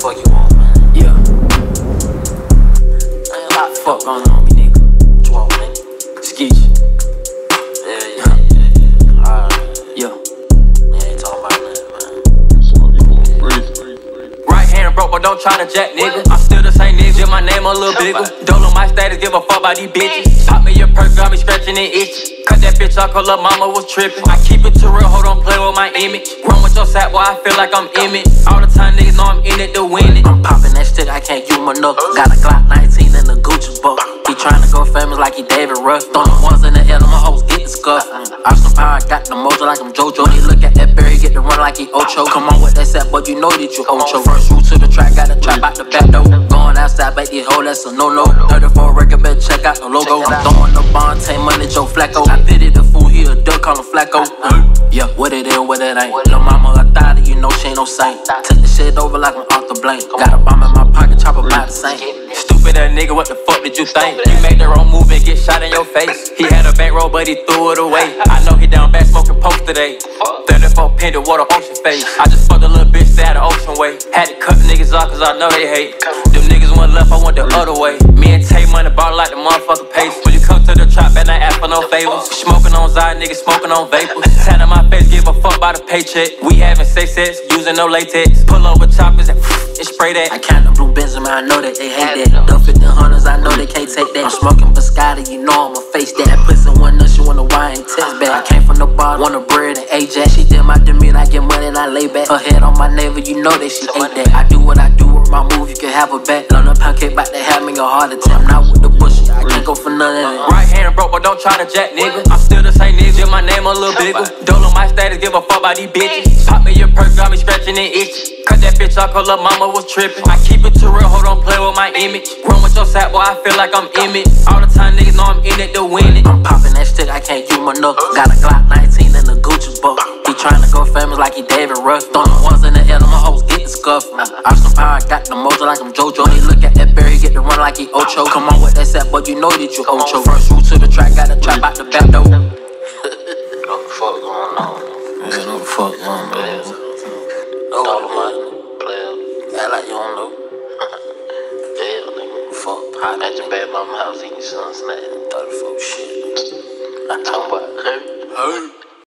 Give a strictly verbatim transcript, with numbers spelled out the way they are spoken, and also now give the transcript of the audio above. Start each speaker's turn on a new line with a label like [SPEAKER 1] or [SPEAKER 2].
[SPEAKER 1] fuck you want, man?
[SPEAKER 2] Yeah.
[SPEAKER 1] Man, a lot of
[SPEAKER 2] Fuck going on, me nigga.
[SPEAKER 1] What you want, nigga?
[SPEAKER 2] Skeech.
[SPEAKER 1] Yeah, yeah, yeah, yeah. Alright.
[SPEAKER 2] Yeah.
[SPEAKER 1] Yeah, ain't talking about that, man.
[SPEAKER 2] Right hand broke, but don't try to jack, nigga. I'm still the same nigga, just my name a little bigger. Dolo my status, give a fuck about these bitches. Pop me your perk, got me scratching and itch. Cut that bitch off, cause lil' mama was tripping. I keep it too real, hold on, play with my image. Run with your sap, boy, I feel like I'm in it. All the time, niggas know I'm in it to win it.
[SPEAKER 1] I'm popping that stick, I can't use my knuckles. Got a Glock nineteen and a Gucci buck. He tryna go famous like he David Ruff. Throw the ones in the air, my hoes get the scuff. Austin Power got the mojo like I'm JoJo. He look at that berry, get the run like he Ocho. Come on with that sap, but you know that you Ocho. First route to the track, got a trap out the back door. Going outside, back these hoes, that's a no-no. thirty-four record, better check out the logo. I'm throwing the bond, take money, Joe Flacco. I pity the fool, he a duck, call him Flacco. Yeah, what it is, what it ain't. Lil' mama a thotty, you know she ain't no saint. Take the shit over like I'm off the blank. Got a bomb in my pocket, chop about the same.
[SPEAKER 2] Stupid ass nigga, what the fuck did you think? You made the wrong move and get shot in your face. He had a bankroll, but he threw it away. I know he down bad smoking post today. thirty-four pin to water ocean face. I just fucked a little bitch that had an ocean way. Had to cut niggas off cause I know they hate. Them niggas went left, I went the other way. Me and Tay money ball like the motherfucker pace. When you come to the trap, and I ask for no favors. Smoking on Zod, niggas smoking on vapors. Tat on my face, give a fuck about a paycheck. We having safe sex, using no latex. Pull over choppers and, and spray that.
[SPEAKER 1] I count the blue Benjamin, I know that they hate that. The fifteen hundreds, I know they can't take that. I'm smoking Biscotti, you know I'ma face that. That pussy one up, she wanna wine and text back. I came from the bar, want a bread and Ajax. She did my demeanor, I get money and I lay back. Her head on my navel, you know that she ate that. I do what I do with my move, you can have her back. Learn a pound cake, bout to have me a heart attack. I'm not with the bullshit, I can't go for none of it.
[SPEAKER 2] Right hand broke, but don't try to jack, nigga. I'm still the same nigga, just my name a little bigger. Dolo my status, give a fuck about these bitches. Pop me your perk, got me scratching and itch. Cut that bitch off, cause lil' mama was tripping. I keep it too real, hold on, play with my image. Run with your sap, boy, I feel like I'm in it. All the time, niggas know I'm in it to win it.
[SPEAKER 1] I'm popping that stick, I can't use my knuckles. Got a Glock nineteen and a Gucci buck. He tryna go famous like he David Ruff. Throw the ones in the air, my hoes get the scuff. Austin Power got the mojo like I'm JoJo. He look at that berry, get the run like he Ocho. Come on with that sap, but you know that you Ocho. First route to the track, got a trap out the back door. What the fuck going on? Yeah, what the fuck going on, man? All the money, player. Act like you don't know. Yeah, nigga, fuck. Hot at your bad mama house eating some snacks. thirty-four shit. I talk about her. Her.